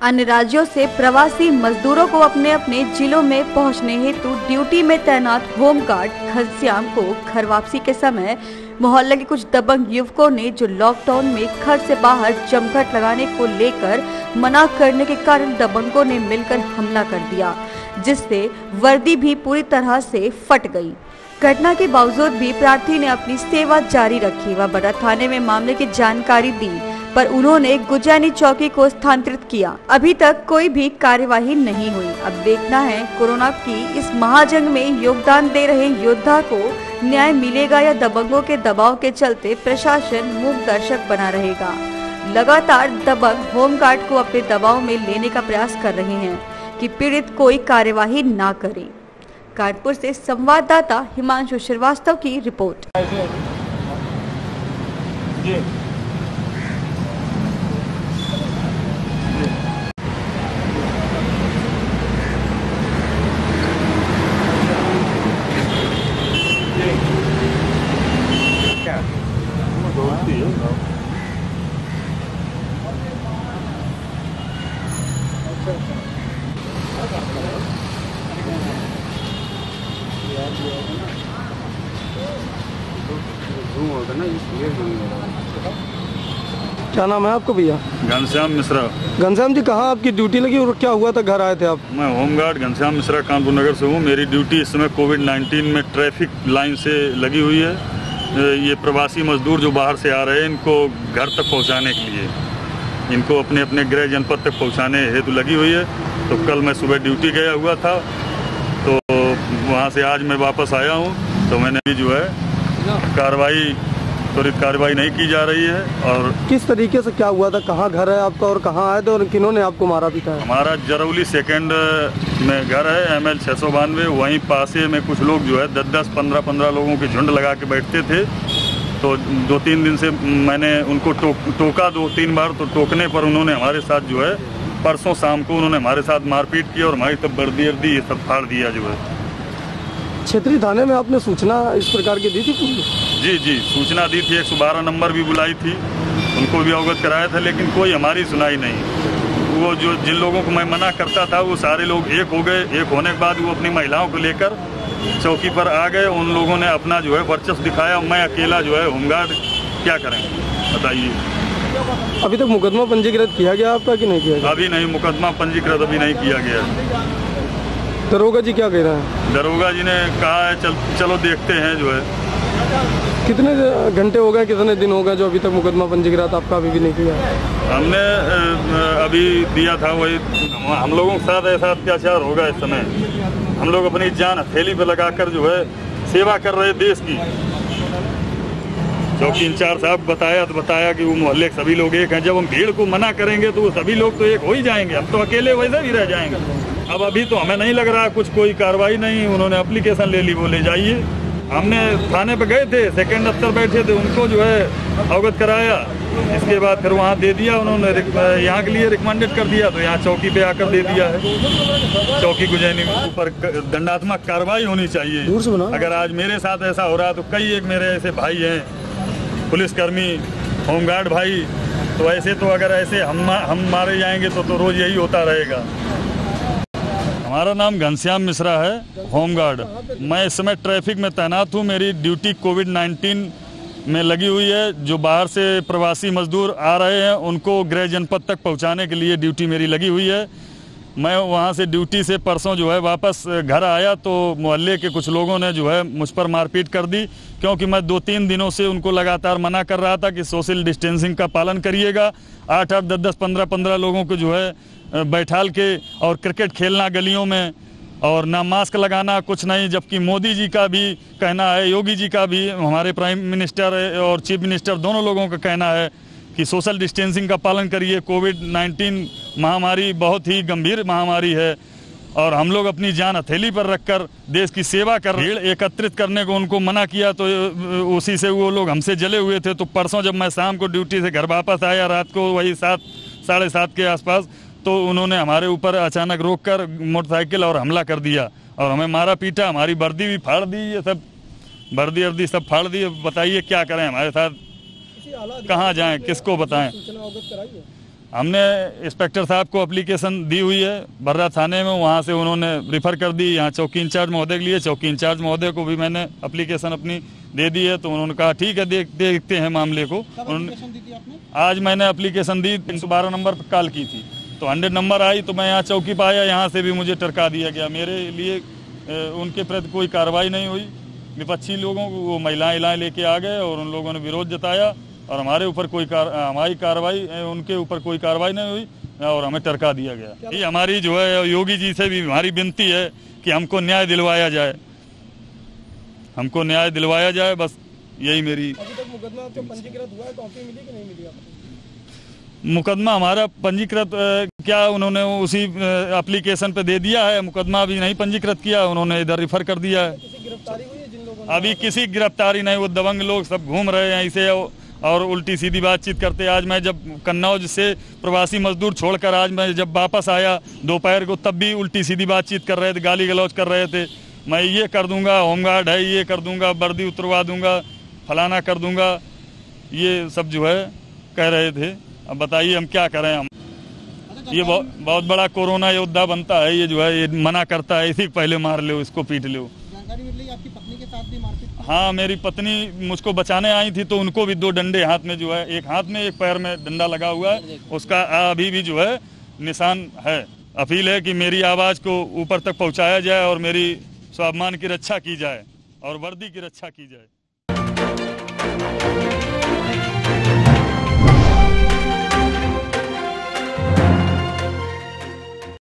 अन्य राज्यों से प्रवासी मजदूरों को अपने अपने जिलों में पहुंचने हेतु ड्यूटी में तैनात होमगार्ड घनश्याम को घर वापसी के समय मोहल्ले के कुछ दबंग युवकों ने जो लॉकडाउन में घर से बाहर जमघट लगाने को लेकर मना करने के कारण दबंगों ने मिलकर हमला कर दिया, जिससे वर्दी भी पूरी तरह से फट गई। घटना के बावजूद भी प्रार्थी ने अपनी सेवा जारी रखी व बड़ा थाने में मामले की जानकारी दी, पर उन्होंने गुजैनी चौकी को स्थानांतरित किया। अभी तक कोई भी कार्यवाही नहीं हुई। अब देखना है कोरोना की इस महाजंग में योगदान दे रहे योद्धा को न्याय मिलेगा या दबंगों के दबाव के चलते प्रशासन मूक दर्शक बना रहेगा। लगातार दबंग होमगार्ड को अपने दबाव में लेने का प्रयास कर रहे हैं कि पीड़ित कोई कार्यवाही ना करे। कानपुर से संवाददाता हिमांशु श्रीवास्तव की रिपोर्ट। क्या नाम है आपको भैया? घनश्याम मिश्रा। घनश्याम जी, कहाँ आपकी ड्यूटी लगी और क्या हुआ था, घर आए थे आप? मैं होमगार्ड घनश्याम मिश्रा कानपुर नगर से हूँ। मेरी ड्यूटी इस समय कोविड-19 में ट्रैफिक लाइन से लगी हुई है। ये प्रवासी मजदूर जो बाहर से आ रहे हैं, इनको घर तक पहुँचाने के लिए, इनको अपने अपने गृह जनपद तक पहुँचाने हेतु लगी हुई है। तो कल मैं सुबह ड्यूटी गया हुआ था, तो वहाँ से आज मैं वापस आया हूँ। तो मैंने भी जो है त्वरित कार्रवाई नहीं की जा रही है। और किस तरीके से क्या हुआ था, कहाँ घर है आपका और कहाँ आए थे और किन्होंने आपको मारा पीटा है? हमारा जरौली सेकंड में घर है, ML 692। वहीं पासे में कुछ लोग जो है 10-10, 15-15 लोगों के झुंड लगा के बैठते थे। तो 2-3 दिन से मैंने उनको टोका 2-3 बार। तो टोकने पर उन्होंने हमारे साथ जो है परसों शाम को उन्होंने हमारे साथ मारपीट की और हमारी तब वर्दी ये सब फाड़ दिया जो है। क्षेत्रीय थाने में आपने सूचना इस प्रकार की दी थी? जी, सूचना दी थी। 112 नंबर भी बुलाई थी, उनको भी अवगत कराया था, लेकिन कोई हमारी सुनाई नहीं। वो जो जिन लोगों को मैं मना करता था वो सारे लोग एक हो गए। एक होने के बाद वो अपनी महिलाओं को लेकर चौकी पर आ गए। उन लोगों ने अपना जो है वर्चस्व दिखाया। मैं अकेला जो है होमगार्ड क्या करें बताइए। अभी तक मुकदमा पंजीकृत किया गया आपका कि नहीं किया गया? अभी नहीं, मुकदमा पंजीकृत अभी नहीं किया गया। दरोगा जी क्या कह रहे हैं? दरोगा जी ने कहा है चलो देखते हैं जो है। कितने घंटे हो गए, कितने दिन हो गए जो अभी तक मुकदमा पंजीकृत आपका अभी भी नहीं किया? हमने अभी दिया था। वही हम लोगों के साथ ऐसा अत्याचार होगा इस समय। हम लोग अपनी जान हथेली पे लगाकर जो है सेवा कर रहे देश की। चौकी इंचार्ज साहब बताया कि वो मोहल्ले के सभी लोग एक हैं। जब हम भीड़ को मना करेंगे तो वो सभी लोग तो एक हो ही जाएंगे। हम तो अकेले वैसे ही रह जाएंगे। अब अभी तो हमें नहीं लग रहा कुछ कोई कार्रवाई नहीं। उन्होंने एप्लीकेशन ले ली, बोले जाइए। हमने थाने पे गए थे, सेकंड अफसर बैठे थे, उनको जो है अवगत कराया। इसके बाद फिर वहाँ दे दिया उन्होंने, यहाँ के लिए रिकमेंडेड कर दिया। तो यहाँ चौकी पे आकर दे दिया है। चौकी गुजैनी ऊपर दंडात्मक कार्रवाई होनी चाहिए। अगर आज मेरे साथ ऐसा हो रहा तो कई एक मेरे ऐसे भाई हैं, पुलिसकर्मी, होमगार्ड भाई, तो ऐसे तो अगर ऐसे हम मारे जाएंगे तो रोज यही होता रहेगा। हमारा नाम घनश्याम मिश्रा है, होमगार्ड। मैं इस समय ट्रैफिक में तैनात हूँ। मेरी ड्यूटी कोविड-19 में लगी हुई है। जो बाहर से प्रवासी मजदूर आ रहे हैं उनको गृह जनपद तक पहुँचाने के लिए ड्यूटी मेरी लगी हुई है। मैं वहाँ से ड्यूटी से परसों जो है वापस घर आया तो मोहल्ले के कुछ लोगों ने जो है मुझ पर मारपीट कर दी, क्योंकि मैं 2-3 दिनों से उनको लगातार मना कर रहा था कि सोशल डिस्टेंसिंग का पालन करिएगा। 8-8, 10-10, 15-15 लोगों को जो है बैठाल के और क्रिकेट खेलना गलियों में और ना मास्क लगाना, कुछ नहीं। जबकि मोदी जी का भी कहना है, योगी जी का भी, हमारे प्राइम मिनिस्टर और चीफ मिनिस्टर दोनों लोगों का कहना है कि सोशल डिस्टेंसिंग का पालन करिए। कोविड-19 महामारी बहुत ही गंभीर महामारी है और हम लोग अपनी जान हथेली पर रखकर देश की सेवा कर भीड़ एकत्रित करने को उनको मना किया। तो उसी से वो लोग हमसे जले हुए थे। तो परसों जब मैं शाम को ड्यूटी से घर वापस आया, रात को वही 7, 7:30 के आसपास, तो उन्होंने हमारे ऊपर अचानक रोककर मोटरसाइकिल और हमला कर दिया और हमें मारा पीटा। हमारी वर्दी भी फाड़ दी, ये सब वर्दी सब फाड़ दी। बताइए क्या करें, हमारे साथ कहाँ जाएं, किसको बताएं? हमने इंस्पेक्टर साहब को एप्लीकेशन दी हुई है बर्रा थाने में, वहाँ से उन्होंने रिफ़र कर दी यहाँ चौकी इंचार्ज महोदय के लिए। चौकी इंचार्ज महोदय को भी मैंने एप्लीकेशन अपनी दे दी है, तो उन्होंने कहा ठीक है देखते हैं मामले को। आज मैंने एप्लीकेशन दी, 112 नंबर पर कॉल की थी, तो 100 नंबर आई, तो मैं यहाँ चौकी पर आया, यहाँ से भी मुझे टरका दिया गया। मेरे लिए उनके प्रति कोई कार्रवाई नहीं हुई। विपक्षी लोगों को वो महिलाएं लेके आ गए और उन लोगों ने विरोध जताया और हमारे ऊपर हमारी कार्रवाई, उनके ऊपर कोई कार्रवाई नहीं हुई और हमें टरका दिया गया। ये हमारी जो है योगी जी से भी हमारी विनती है कि हमको न्याय दिलवाया जाए, हमको न्याय दिलवाया जाए, बस यही मेरी। अभी तक मुकदमा आपका पंजीकृत हुआ है, कॉपी मिली कि नहीं मिली आपको? मुकदमा हमारा पंजीकृत क्या उन्होंने उसी एप्लीकेशन पे दे दिया है, मुकदमा अभी नहीं पंजीकृत किया, उन्होंने इधर रिफर कर दिया है। किसी गिरफ्तारी हुई है जिन लोगों ने? अभी किसी गिरफ्तारी नहीं, वो दबंग लोग सब घूम रहे हैं ऐसे और उल्टी सीधी बातचीत करते। आज मैं जब कन्नौज से प्रवासी मजदूर छोड़कर आज मैं जब वापस आया दोपहर को, तब भी उल्टी सीधी बातचीत कर रहे थे, गाली गलौज कर रहे थे। मैं ये कर दूंगा, होमगार्ड है, ये कर दूंगा, वर्दी उतरवा दूंगा, फलाना कर दूंगा, ये सब जो है कह रहे थे। अब बताइए हम क्या करें। हम ये बहुत बड़ा कोरोना योद्धा बनता है, ये जो है ये मना करता है, इसी पहले मार लो, इसको पीट लो। जानकारी मिल रही है आपकी पत्नी के साथ भी मारपीट? हाँ, मेरी पत्नी मुझको बचाने आई थी, तो उनको भी 2 डंडे हाथ में जो है, एक हाथ में एक पैर में डंडा लगा हुआ है, उसका अभी भी जो है निशान है। अपील है कि मेरी आवाज़ को ऊपर तक पहुंचाया जाए और मेरी स्वाभिमान की रक्षा की जाए और वर्दी की रक्षा की जाए।